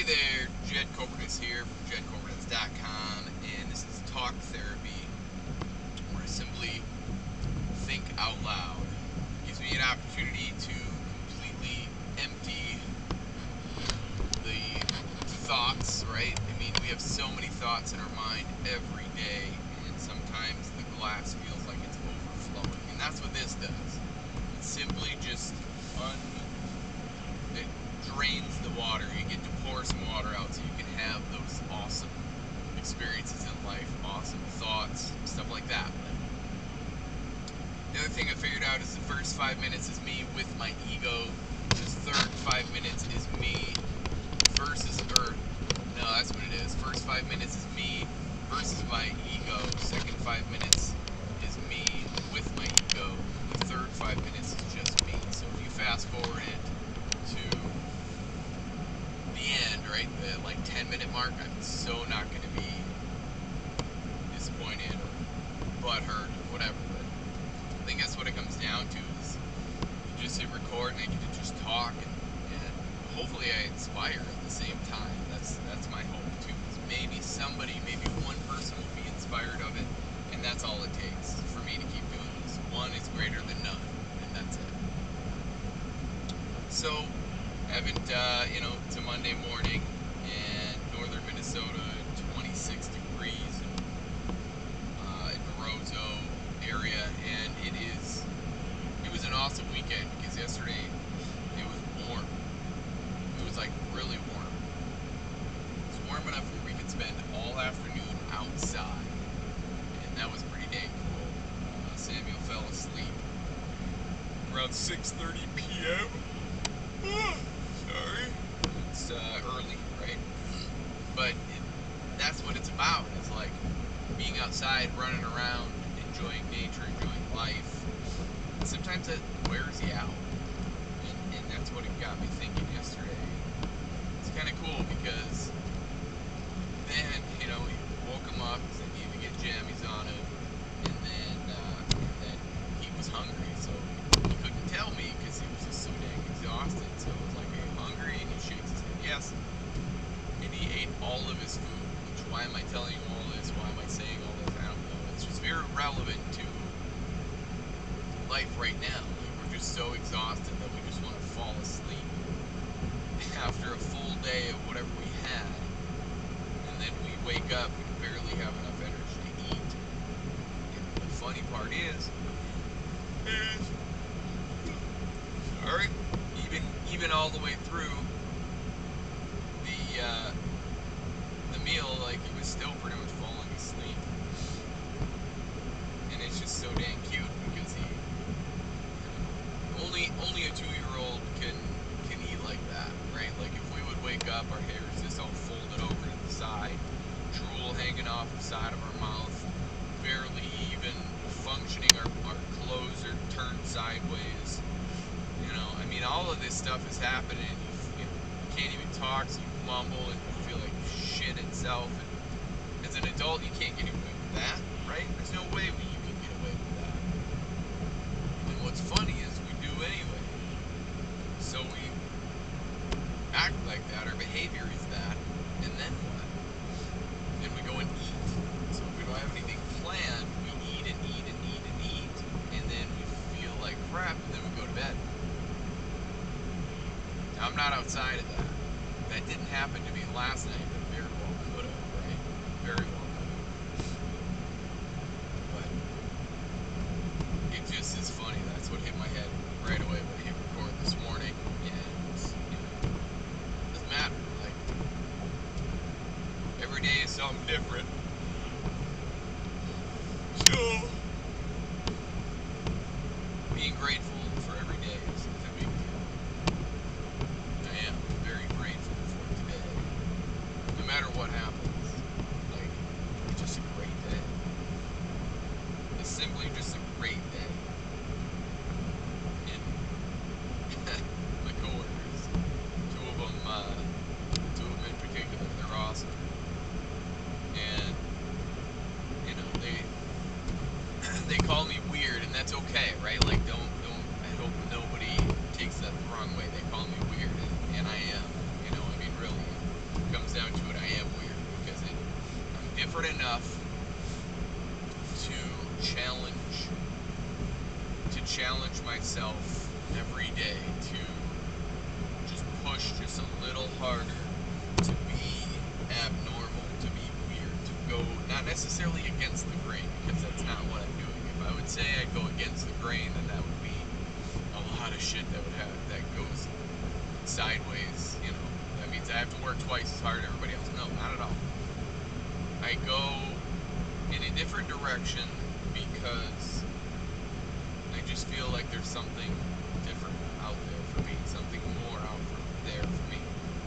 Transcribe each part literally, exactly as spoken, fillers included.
there, Jed Copernicus here from Jed Copernicus dot com, and this is Talk Therapy, where I simply think out loud. It gives me an opportunity to completely empty the thoughts, right? I mean, we have so many thoughts in our mind every day, and sometimes the glass feels like it's overflowing, and that's what this does. It simply just un it drains the water. You get to pour some water out so you can have those awesome experiences in life, awesome thoughts, stuff like that. But the other thing I figured out is the first five minutes is me with my ego. The third five minutes is me versus, or no, that's what it is. First five minutes is me versus my ego. Second five minutes is me with my ego. The third five minutes is just me. So if you fast forward it to the end, right, the like ten minute mark, I'm so not going to be disappointed or butthurt or whatever. But I think that's what it comes down to, is you just hit record and I get to just talk, and, and hopefully I inspire at the same time. That's that's my hope too, is maybe somebody, maybe one person will be inspired of it, and that's all it takes for me to keep doing this. One is greater than none, and that's it. So, haven't, uh, you know, it's a Monday morning in northern Minnesota, twenty-six degrees in, uh, in Morozo area, and it is, it was an awesome weekend because yesterday it was warm. It was like really warm. It was warm enough where we could spend all afternoon outside, and that was pretty dang cool. Uh, Samuel fell asleep around six thirty p m Sorry. It's uh, early, right? But it, that's what it's about. It's like being outside, running around, enjoying nature, enjoying life. And sometimes that wears you out. And, and that's what it got me thinking yesterday. It's kind of cool because then, you know, we woke him up because I needed to get jammies on him. And then, uh, and then he was hungry, so he couldn't tell me because he was just so dang exhausted. So it was like, "Are you hungry?" And he shakes his head, "Yes." And he ate all of his food. Which, why am I telling you all this? Why am I saying all this? I don't know. It's just very relevant to life right now. Like, we're just so exhausted that we just want to fall asleep after a full day of whatever we had. And then we wake up, we can barely have enough energy to eat. And the funny part is, is sorry, even even all the way through the uh, the meal, like, he was still pretty much falling asleep. And it's just so dang cute because he only only a two-year-old can can eat like that, right? Like, if we would wake up, our hair is just all folded over to the side, drool hanging off the side of our mouth, barely even functioning, our, our clothes are turned sideways. You know, I mean, all of this stuff is happening. You, you, you can't even talk, so you mumble and you feel like shit itself. And as an adult, you can't get away with that, right? There's no way we, you can get away with that. And what's funny is we do anyway. So we act like that, our behavior is that, and then what? Then we go and eat. So if we don't have anything planned, we eat and eat and eat and eat, and then we feel like crap, and then we go to bed. Now, I'm not outside of that. That didn't happen to me last night, but very well could have, right? Very well could have. But it just is funny. That's what hit my head right away when I hit record this morning. And, you know, it doesn't matter. Like, every day is something different. So, being grateful for every day is a big deal. I am very grateful for today. No matter what happens, like, it's just a great day. It's simply just a great day. And my coworkers, two of them, uh, two of them in particular, they're awesome. And desperate enough to challenge, to challenge myself every day to just push just a little harder, to be abnormal, to be weird, to go not necessarily against the grain, because that's not what I'm doing. If I would say I go against the grain, then that would be a lot of shit that would have that goes sideways. You know, that means I have to work twice as hard as everybody else. No, not at all. I go in a different direction because I just feel like there's something different out there for me, something more out there for me.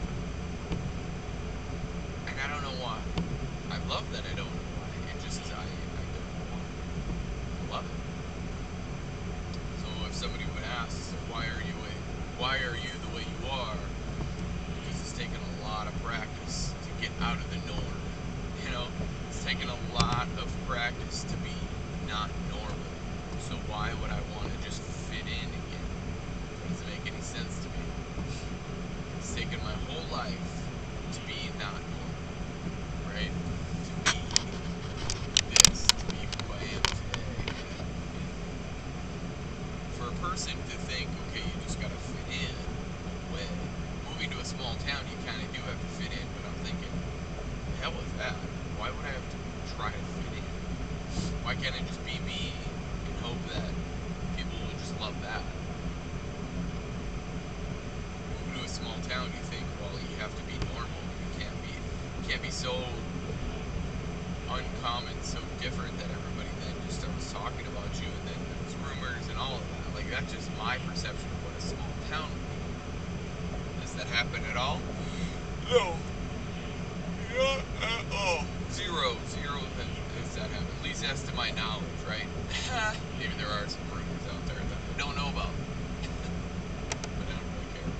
And I don't know why. I love that I don't know why. It just is, I, I don't know why. I love it. So if somebody would ask, so why are you a, why are you the way you are? Because it's taken a lot of practice to get out of the norm. You know, it's taken a lot of practice to be not normal. So why would I want to just fit in again? It doesn't make any sense to me. It's taken my whole life to be not normal, right? To be this, to be who I am today. And for a person to think, okay, you just gotta fit in, no way. Moving to a small town, you kind of do have to fit in, but I'm thinking, the hell with that. Why would I have to try to fit in? Why can't it just be me and hope that people will just love that? Moving to a small town, you think, well, you have to be normal. You can't be, you can't be so uncommon, so different that everybody then just starts talking about you, and then there's rumors and all of that. Like, that's just my perception of what a small town would be. Does that happen at all? No. Yeah, uh, oh, zero, zero has that happened. At least as to my knowledge, right? Maybe there are some rumors out there that I don't know about. But I don't really care.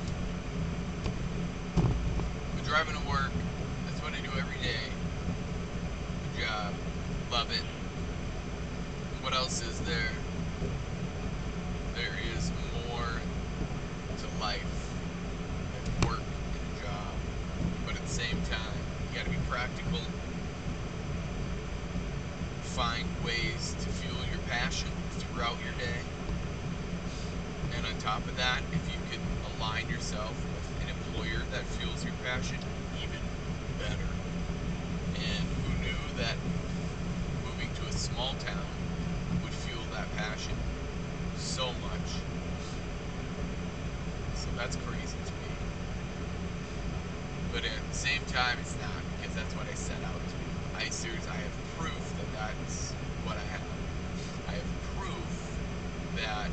But driving to work, that's what I do every day. Good job. Love it. What else is there? There is more to life than work and a job. But at the same time, you gotta be practical. Find ways to fuel your passion throughout your day. And on top of that, if you can align yourself with an employer that fuels your passion, even better. And who knew that moving to a small town would fuel that passion so much? So that's crazy to me. But at the same time, it's not, because that's what I set out to do. I seriously, I have proof that that's what I have. I have proof that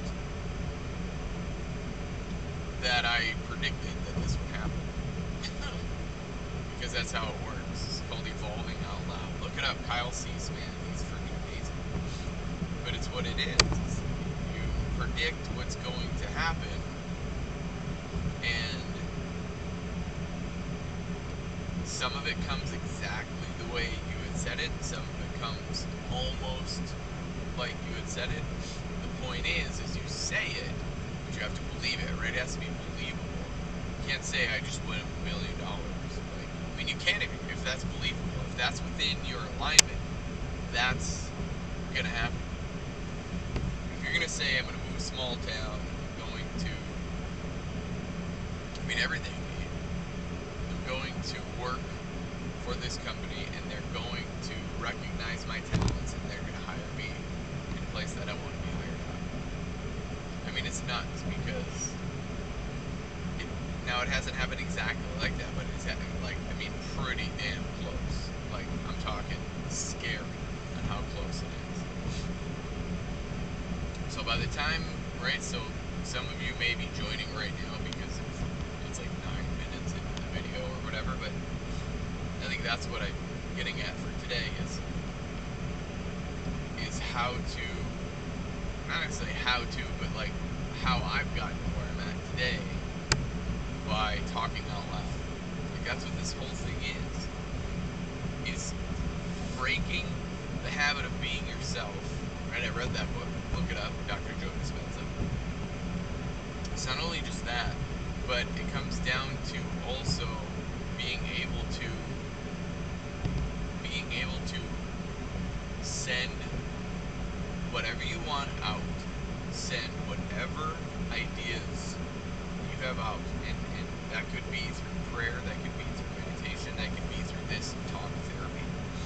that I predicted that this would happen. Because that's how it works. It's called evolving out loud. Look it up. Kyle Cease, man. He's freaking amazing. But it's what it is. It's, you predict what's going to happen, and some of it comes exactly the way you had said it. Some of it comes almost like you had said it. The point is, is you say it, but you have to believe it, right? It has to be believable. You can't say, I just win a million dollars. Like, I mean, you can if, if that's believable. If that's within your alignment, that's going to happen. If you're going to say, I'm going to move a small town, I'm going to, I mean, everything. I'm going to work for this company, and they're going to recognize my talents, and they're going to hire me in a place that I want to be hired at. I mean, it's nuts, because it, now it hasn't happened exactly like that, but it's happened, like, I mean, pretty damn close. Like, I'm talking scary on how close it is. So by the time, right, so some of you may be joining right now because it's like nine minutes into the video or whatever, but I think that's what I'm getting at for today is is how to, not necessarily how to, but like how I've gotten to where I'm at today by talking out loud. Like, that's what this whole thing is. Is breaking the habit of being yourself. Right? I read that book. Look it up. Doctor Joe Dispenza. It's not only just that, but it comes down to also being able to being able could be through prayer, that could be through meditation, that could be through this talk therapy.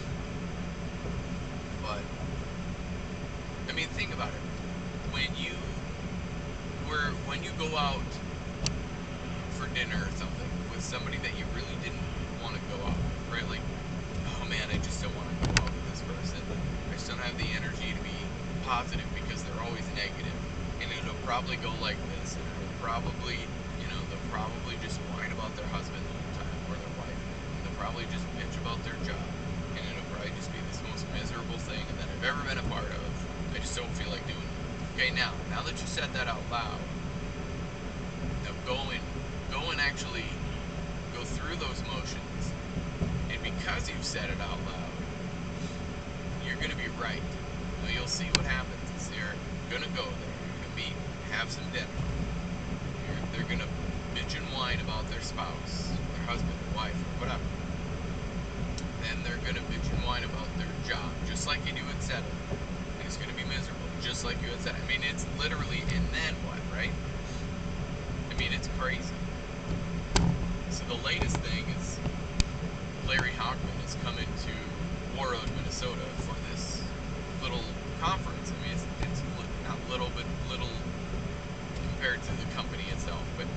But, I mean, think about it. When you were, when you go out for dinner or something with somebody that you really didn't want to go out with, right? Like, oh man, I just don't want to go out with this person. I just don't have the energy to be positive because they're always negative. And it'll probably go like this. And it'll probably, you know, they'll probably just whine about their husband the whole time or their wife. And they'll probably just bitch about their job. And it'll probably just be this most miserable thing that I've ever been a part of. I just don't feel like doing it. Okay, now, now that you said that out loud, now go and, go and actually go through those motions. And because you've said it out loud, you're going to be right. Now, you'll see what happens is they're going to go there, you're going to meet, have some dinner. You're, they're going to bitch and whine about their spouse, their husband, their wife, or whatever. Then they're going to bitch and whine about their job, just like you had said it. And it's going to be miserable, just like you had said it. I mean, it's literally, and then what, right? I mean, it's crazy. So the latest thing is Larry Hockman is coming to Warroad, Minnesota for this little conference. I mean, it's, it's not little, but little compared to the company itself. But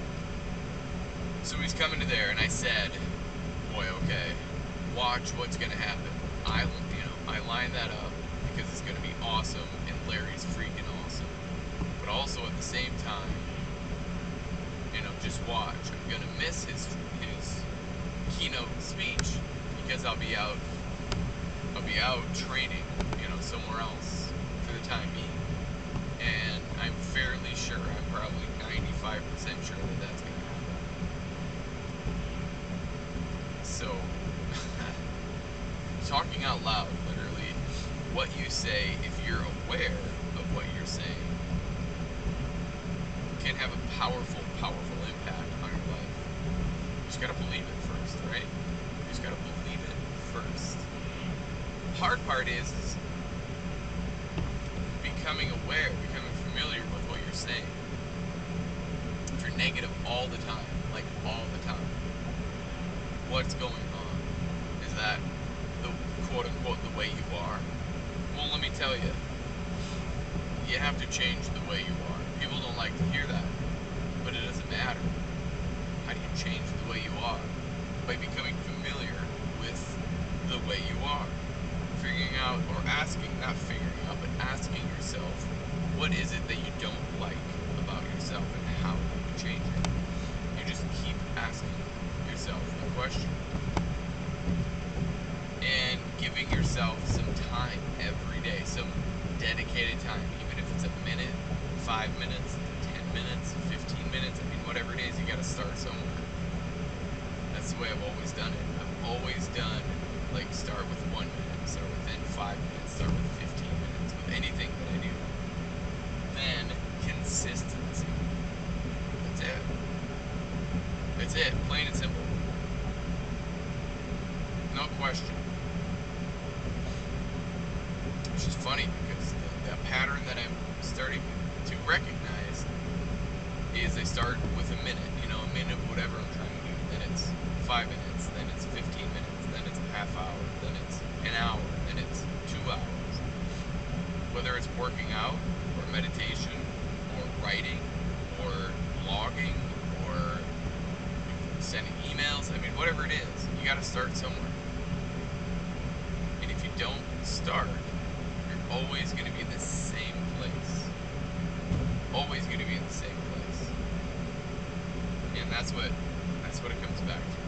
so he's coming to there, and I said, boy, okay, watch what's going to happen. I, you know, I line that up because it's going to be awesome, and Larry's freaking awesome. But also at the same time, you know, just watch. I'm going to miss his his keynote speech because I'll be out I'll be out training, you know, somewhere else for the time being. And I'm fairly sure, I'm probably ninety-five percent sure that that's going to happen. So, talking out loud, literally, what you say, if you're aware of what you're saying, can have a powerful, powerful impact on your life. You just gotta believe it first, right? You just gotta believe it first. The hard part is, is becoming aware, becoming familiar with what you're saying. If you're negative all the time, like all the time, what's going on? Is that the quote-unquote the way you are? Well, let me tell you, you have to change the way you are. People don't like to hear that, but it doesn't matter. How do you change the way you are? By becoming familiar with the way you are. Figuring out, or asking, not figuring out, but asking yourself, what is it that you don't like about yourself and how you can change it? You just keep asking yourself the question. And giving yourself some time every day, some dedicated time, even if it's a minute, five minutes, ten minutes, fifteen minutes, I mean, whatever it is, you gotta start somewhere. That's the way I've always done it. I've always done, like, start with one minute, start with then five minutes, start with fifteen minutes, with anything that I do. Then, consistency. That's it. That's it, plain and simple. No question. Which is funny because the, the pattern that I'm starting to recognize is I start with a minute, you know, a minute of whatever I'm trying to do. Then it's five minutes, then it's fifteen minutes, then it's a half hour, then it's an hour, then it's two hours. Whether it's working out, or meditation, or writing, or blogging, or sending emails, I mean, whatever it is, you gotta start somewhere. And if you don't start, you're always gonna be in the same place. Always gonna be in the same place. And that's what that's what it comes back to.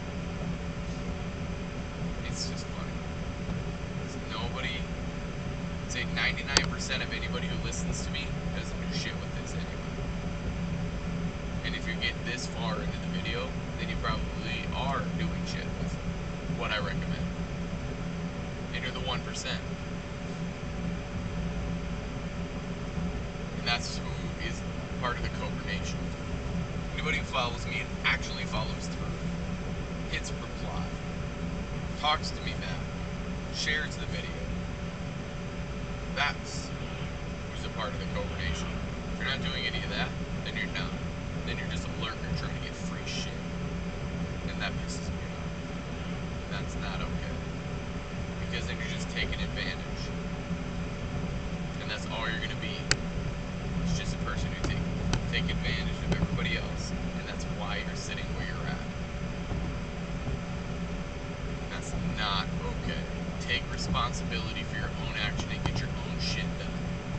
It's just funny. Because nobody, I'd say ninety-nine percent of anybody who listens to me doesn't do shit with this anyway. And if you get this far into the video, then you probably are doing shit with what I recommend. And you're the one percent. And that's who is part of the Cobra Nation. Anybody who follows me and actually follows through, hits reply, talks to me back, shares the video. That's who's a part of the Cobra Nation. If you're not doing any of that, then you're not. Then you're just a lurker trying to get free shit. that pisses me off. That's not okay. Because then you're just taking advantage. And that's all you're going to be. It's just a person who take, take advantage of everybody else. And that's why you're sitting where you're at. That's not okay. Take responsibility for your own action and get your own shit done.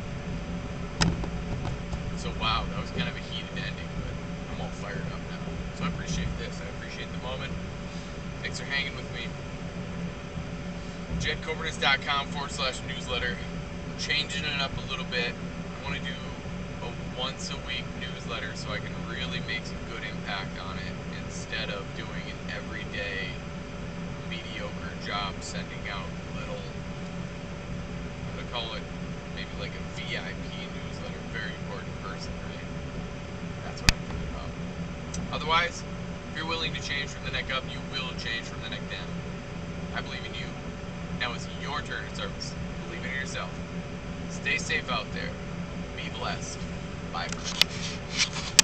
So wow, that was kind of a heated ending, but I'm all fired up now. So I appreciate this. I appreciate the moment. Thanks for hanging with me. JedKobernitz.com forward slash newsletter. I'm changing it up a little bit. I want to do a once a week newsletter so I can really make some good impact on it instead of doing an everyday mediocre job sending out little, I'm going to call it maybe like a V I P newsletter, very important person, right? That's what I'm thinking about. Otherwise, if you're willing to change from the neck up, you will change from the neck down. I believe in you. Now it's your turn to service. Believe in yourself. Stay safe out there. Be blessed. Bye for now.